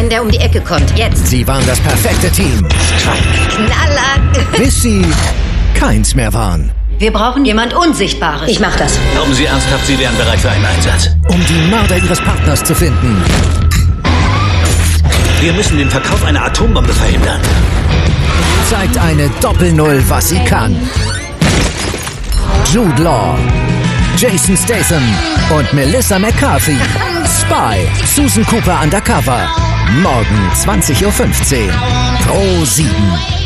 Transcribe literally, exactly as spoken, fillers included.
einen, der um die Ecke kommt. Jetzt. Sie waren das perfekte Team. Knaller. Bis sie keins mehr waren. Wir brauchen jemand Unsichtbares. Ich mach das. Glauben Sie ernsthaft, Sie wären bereit für einen Einsatz? Um die Mörder ihres Partners zu finden. Wir müssen den Verkauf einer Atombombe verhindern. Zeigt eine Doppel-Null, was sie kann. Jude Law, Jason Statham und Melissa McCarthy. Spy, Susan Cooper Undercover. Morgen zwanzig Uhr fünfzehn. Pro sieben.